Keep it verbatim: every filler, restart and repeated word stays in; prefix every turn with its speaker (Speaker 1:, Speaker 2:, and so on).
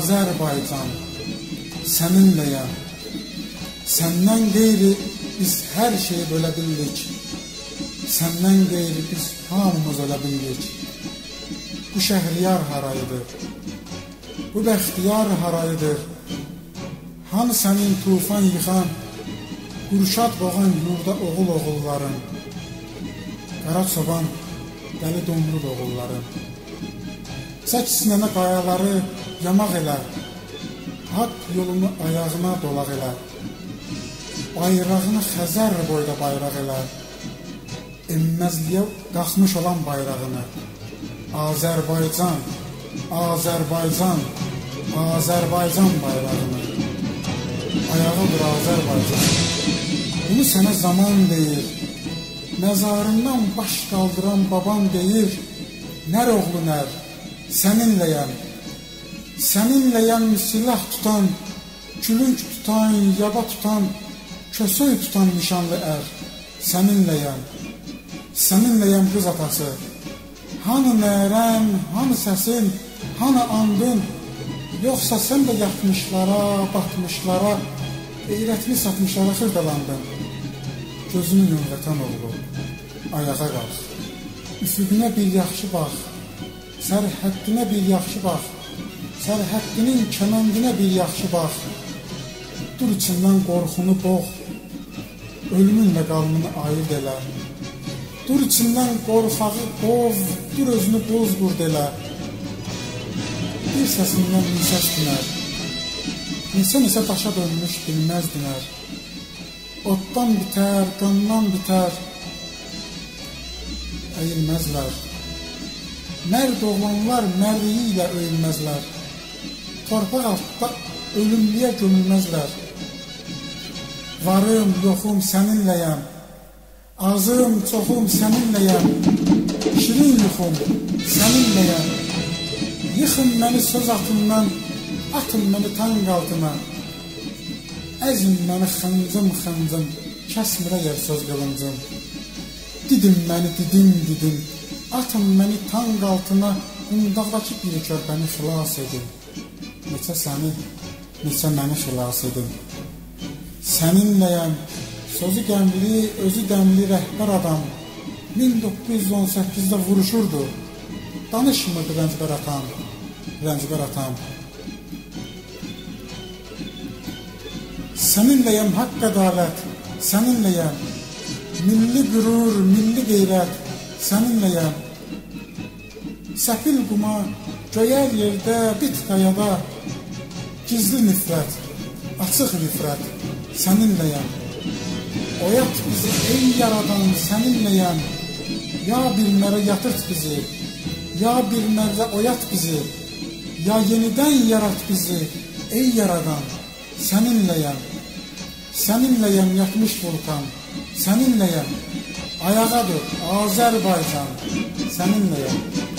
Speaker 1: Azərbaycan, səninləyəm. Səndən qeyri biz hər şeyi bölə bildik. Səndən qeyri biz hamımız ölə bildik. Bu Şəhriyar harayıdır, bu Bəxtiyar harayıdır. Hanı sənin tufan yıxan, qurşad boğan yurda oğul oğulların, qara çoban, dəli domrul oğulların. Çək sinənə qayaları yamaq elə, haqq yolunu ayağına dolaq elə, bayrağını Xəzər boyda bayraq elə, enməzliyə qalxmış olan bayrağını. Azərbaycan, Azərbaycan, Azərbaycan bayrağını. Ayağı dur Azərbaycan. Bunu sənə zaman deyir, məzarından baş qaldıran baban deyir. Nər oğlu nər, səninləyəm. Səninləyəm silah tutan, külünk tutan, yaba tutan, kösöy tutan nişanlı ər. Səninləyəm, səninləyəm qız atası. Hanı nərən, hanı səsin, hanı andın, yoxsa sən də yatmışlara, batmışlara, eyrətini satmışlara xırdalandın. Gözünü yum vətən oğlu, ayağa qalx, üfüqünə bir yaxşı bax, sərhəddinə bir yaxşı bax, sərhəddinin kəməndinə bir yaxşı bax. Dur içindən qorxunu boğ, ölümünlə qalmını ayırt elə. Dur içindən qorxağı qov, dur özünü boz qurd elə. Bir səsindən min səs dinər, neçə-neçə daşa dönmüş bilməz dinər. Otdan bitər, qandan bitər, əyilməzlər. Mərd oğlanlar mərdiyi ilə öyülməzlər. Torpaq altda ölümlüyə gömülməzlər. Varım, yoxum səninləyəm, azım, çoxum səninləyəm, şirin yuxum səninləyəm. Yıxın məni söz atından, atın məni tanq altına. Əzin məni xıncım xıncım, kəsmir əgər söz qılıncım. Didim məni didim didim, atın məni tanq altına. Qundaqdakı bir körpəni xilas edin. Neçə səni, neçə məni xilas edin. Səninləyəm, sözü qəmli, özü dəmli rəhbər adam. min doqquz yüz on səkkizdə vuruşurdu, danışmırdı rəncbər atam, rəncbər atam. Səninləyəm haqq ədalət, səninləyəm milli qürur, milli qeyrət, səninləyəm. Səpil quma, göyər yerdə, bit qayada, gizli nifrət, açıq nifrət, səninləyəm. Oyat bizi ey yaradan, səninləyəm. Ya bir mərə yatırt bizi, ya bir mərə oyat bizi, ya yenidən yarat bizi, ey yaradan, səninləyəm. Səninləyəm yatmış vulkan, səninləyəm. Ayağa dur Azərbaycan, səninləyəm.